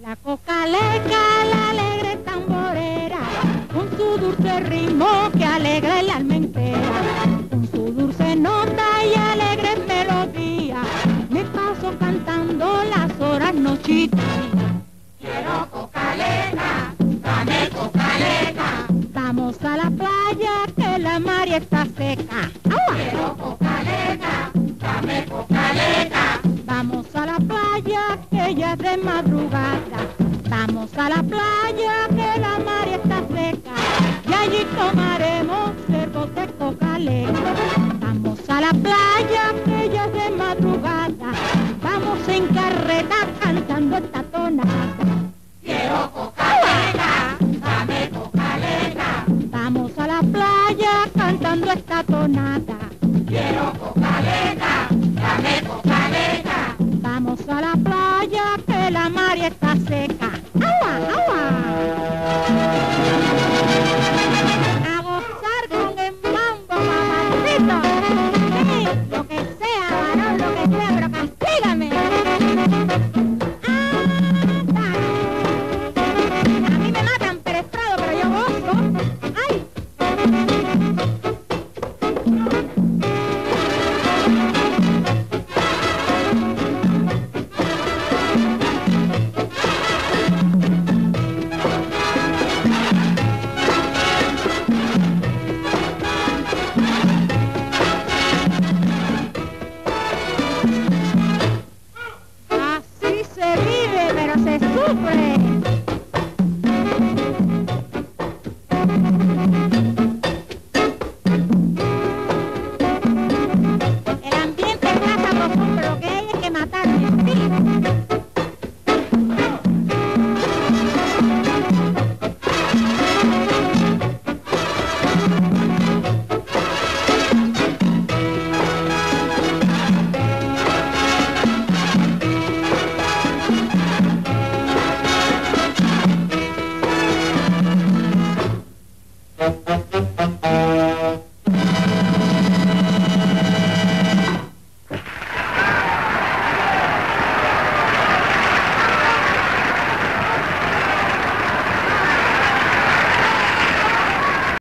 La cocaleca, la alegre tamborera, con su dulce ritmo que alegra el alma entera, con su dulce nota y alegre melodía, me paso cantando las horas nochitas. Quiero cocaleca, dame cocaleca. Vamos a la playa que la mar está seca. ¡Agua! Quiero cocaleca, dame cocaleca. Vamos a la playa que ya es de madrugada. Vamos a la playa que la mar está seca. Y allí tomaremos cervos de cocaleca. Vamos a la playa que ya es de madrugada. Vamos en carreta cantando esta tonada. Quiero cocaleca, dame cocaleca. Vamos a la playa cantando esta tonada. Quiero cocaleca, dame cocaleca. Vamos a la playa que la mar está seca. ¡Agua, agua! A gozar con el mambo, mamacito. Sí, lo que sea, varón, lo que sea, pero castígame. A mí me matan perestrado, pero yo gozo. ¡Ay! Así se vive, pero se sufre.